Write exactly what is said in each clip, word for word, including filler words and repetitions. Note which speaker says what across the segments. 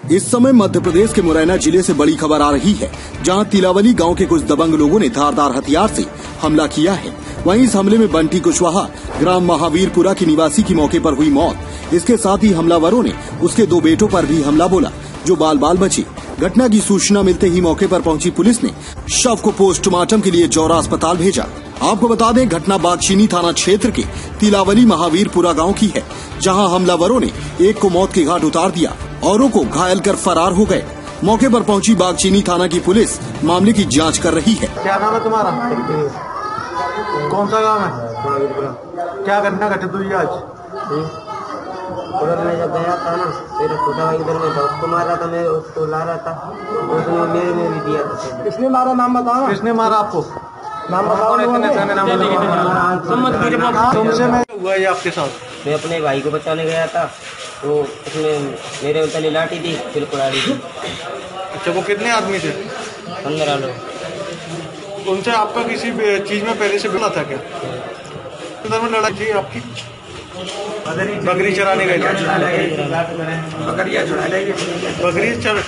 Speaker 1: इस समय मध्य प्रदेश के मुरैना जिले से बड़ी खबर आ रही है, जहां तिलावली गांव के कुछ दबंग लोगों ने धारदार हथियार से हमला किया है। वहीं इस हमले में बंटी कुशवाहा ग्राम महावीरपुरा की निवासी की मौके पर हुई मौत। इसके साथ ही हमलावरों ने उसके दो बेटों पर भी हमला बोला, जो बाल बाल बचे। घटना की सूचना मिलते ही मौके पर पहुंची पुलिस ने शव को पोस्टमार्टम के लिए जौरा अस्पताल भेजा। आपको बता दें, घटना बागचीनी थाना क्षेत्र के तिलावली महावीरपुरा गांव की है, जहां हमलावरों ने एक को मौत के घाट उतार दिया, औरों को घायल कर फरार हो गए। मौके पर पहुंची बागचीनी थाना की पुलिस मामले की जांच कर रही है।
Speaker 2: क्या नाम है तुम्हारा? कौन सा गांव है? क्या घटना घटित हुई आज?
Speaker 3: उधर मैं जब गया था ना, मेरा छोटा भाई इधर में था, उसको मारा था, मैं उसको ला रहा था, उसने मेरे में भी दिया था।
Speaker 2: किसने मारा? नाम बताओ। किसने मारा आपको? नाम बताओ। तुमसे मैं हुआ ये आपके साथ?
Speaker 3: मैं अपने भाई को बचाने गया था, तो उसमें मेरे तले लाठी थी, फिर कुड़ाड़ी थी।
Speaker 2: अच्छा, वो कितने आदमी थे?
Speaker 3: पंद्रह लोग।
Speaker 2: उनसे आपका किसी चीज में पहले से मिला था क्या? अंदर में लड़ाई थी आपकी? बकरी चराने गए थे? बकरी चर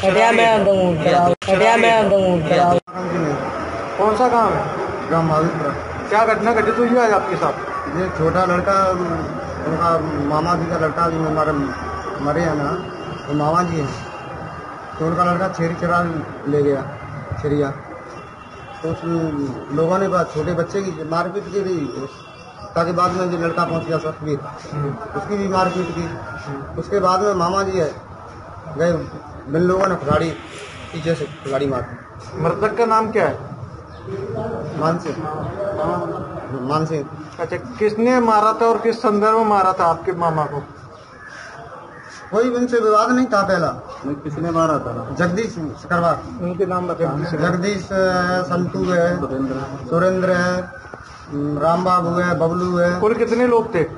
Speaker 2: कौन सा गाँव है?
Speaker 4: ग्राम महावीरपुरा।
Speaker 2: क्या घटना घटित हुई है आज आपके साथ?
Speaker 4: ये छोटा लड़का, उनका मामा जी का लड़का भी हमारे मरे हैं ना, वो मामा जी हैं, तो उनका लड़का छेरी चरा ले गया, छेरिया। तो उस लोगों ने बात छोटे बच्चे की मारपीट की थी, ताकि बाद में जो लड़का पहुंच गया सतबीर, उसकी भी मारपीट की। उसके बाद में मामा जी है गए, बिन लोगों ने गाड़ी पीछे से गाड़ी मार।
Speaker 2: मृतक का नाम क्या है?
Speaker 4: मानसिंह। मानसिंह।
Speaker 2: अच्छा, किसने मारा था और किस संदर्भ में मारा था आपके मामा को?
Speaker 4: कोई उनसे विवाद नहीं था पहला। किसने मारा था? जगदीश सकरवा।
Speaker 2: उनके नाम बताओ।
Speaker 4: जगदीश है, संतू है, सुरेंद्र है, राम बाबू है, बबलू है।
Speaker 2: कुल कितने लोग थे?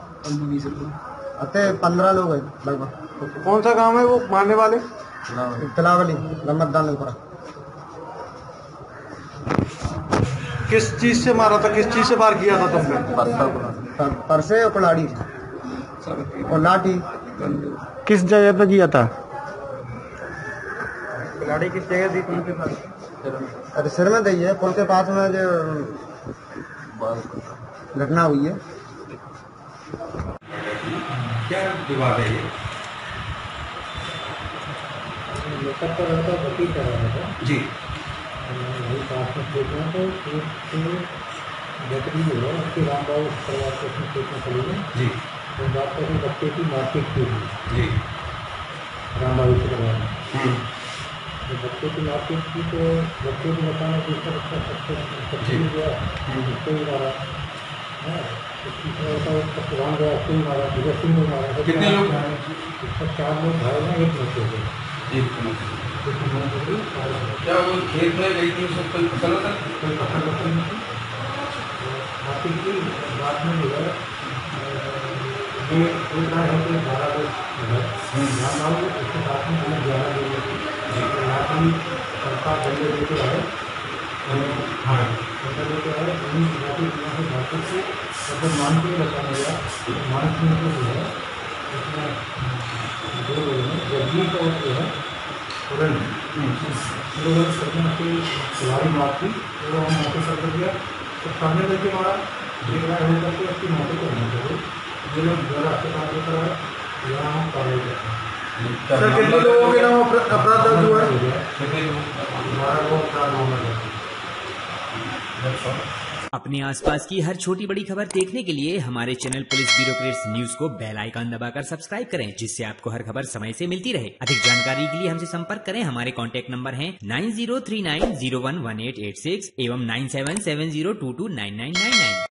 Speaker 4: अते पंद्रह लोग हैं लगभग।
Speaker 2: कौन सा गांव है वो मारने वाले?
Speaker 4: तिलावली गमदान।
Speaker 2: किस चीज से मारा था? किस चीज से वार किया था तुमने?
Speaker 4: परसे और कुल्हाड़ी और लाठी।
Speaker 2: किस जगह पे किया था?
Speaker 4: कुल्हाड़ी किस जगह दी थी? अरे सिर में दी है, पुल के पास में जो घटना हुई है।
Speaker 5: क्या विवाद है ये? जी जी
Speaker 6: तो बात करें बच्चे की मारपीट की
Speaker 5: जी
Speaker 6: राम बाबू से करवाना। तो बच्चे की मारपीट की, तो बच्चे को बताना कि इसका बच्चा सबसे सबसे गया, उसको ही मारा है, प्रधान गया, उसको ही मारा, भगत सिंह ने मारा।
Speaker 5: कितने लोग?
Speaker 6: इसका चार लोग घायल हैं, एक मौत हो गई।
Speaker 5: क्या वो खेत में गई थी, उसको कोई फसल था?
Speaker 6: कोई फसल वसल नहीं थी। मारपीट की बाद में जो है खिलाड़ी मारती वो हम मौके सर कर दिया, तो सामने करके मारा, देख रहा है करके उसकी मौके को होना चाहिए। ये लोग जरा अस्पताल लेकर आए, यहाँ हम कार्रवाई करते हैं।
Speaker 2: सर, कितने लोगों के नाम अपराध दर्ज हुआ है?
Speaker 6: हमारा वो अपराध मामला है।
Speaker 7: अपने आसपास की हर छोटी बड़ी खबर देखने के लिए हमारे चैनल पुलिस ब्यूरोक्रेट्स न्यूज को बेल आइकन दबाकर सब्सक्राइब करें, जिससे आपको हर खबर समय से मिलती रहे। अधिक जानकारी के लिए हमसे संपर्क करें। हमारे कॉन्टैक्ट नंबर हैं nine zero three nine zero one one eight eight six एवं nine seven seven zero two two nine nine nine nine.